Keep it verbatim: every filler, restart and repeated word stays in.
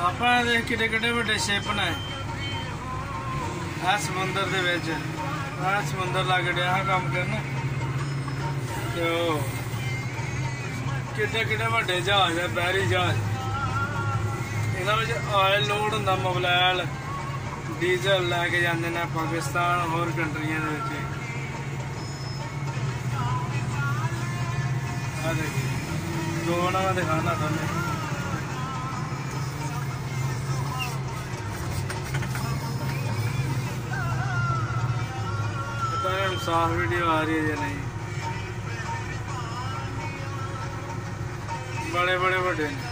ਆਪਾਂ ਦੇਖ ਕਿੱਡੇ ਕਿੱਡੇ ਵੱਡੇ ਸ਼ਿਪ ਨੇ ਆ ਸਮੁੰਦਰ ਦੇ ਵਿੱਚ ਆ ਸਮੁੰਦਰ ਲੱਗ ਰਿਹਾ ਕੰਮ ਕਰਨ ਤੇ ਉਹ ਕਿੱਡੇ ਕਿੱਡੇ ਵੱਡੇ ਜਹਾਜ਼ ਹੈ ਬਹਿਰੀ ਜਹਾਜ਼ ਇਹਨਾਂ ਵਿੱਚ ਆਇਲ ਲੋਡ ਹੁੰਦਾ ਮੋਬਿਲ डीजल लैके जाते हैं पाकिस्तान होर कंट्रियां दो ना मैं दिखाना थोड़े पता नहीं साफ वीडियो आ रही है या नहीं बड़े बड़े बड़े